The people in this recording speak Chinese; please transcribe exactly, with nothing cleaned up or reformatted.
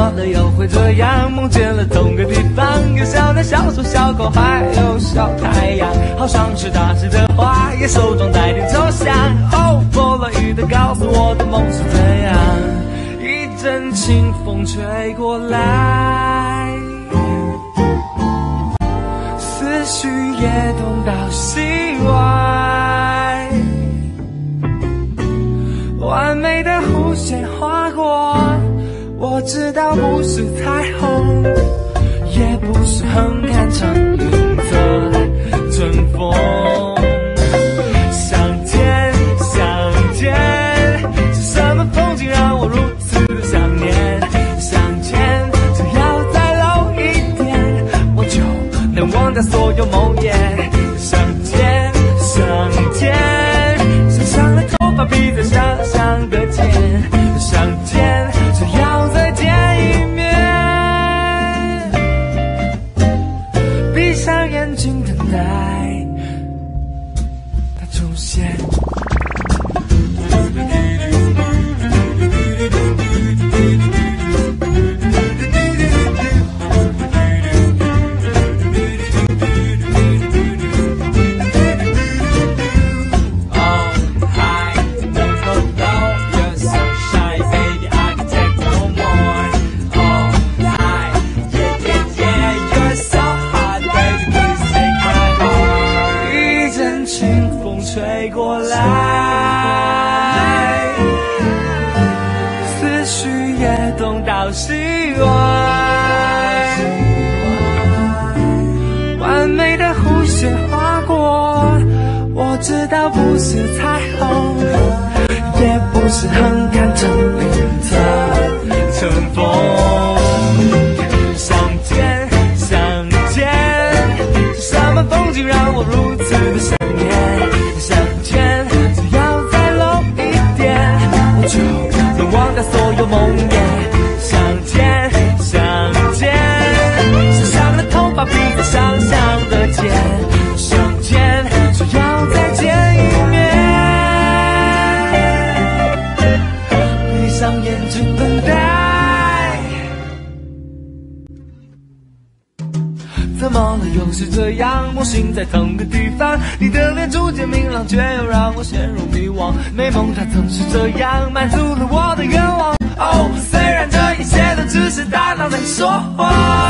么了又会这样？梦见了同个地方，有小男小鼠小狗还有小太阳，好像是大致的话，也手中带点抽象。哦，波落雨的告诉我的梦是怎样，一阵清风吹过来，思绪也动到心外，完美的弧线划过，我知道不是彩虹，也不是横看成岭的春风。相见相见，是什么风景让我如此的想念？相见只要再lâu一点，我就能忘掉所有梦魇。相见相见，想象的头发比在想象的甜。相见只要再见一面，闭上眼睛等待它出现。吹过来，思绪也动到心外，完美的弧线划过，我知道不是彩虹，也不是横看成岭的春风。相见相见，是什么风景让我如此的想念？相见只要再lâu一点，我就能忘掉所有梦魇。相见相见，想象的头发比在想象的甜。相见只要再见一面，闭上眼睛等待。怎么了又是这样？梦醒在同个地方，你的脸逐渐明朗，却又让我陷入迷惘。美梦它总是这样，满足了我的愿望。哦，虽然这一切都只是大脑在说谎。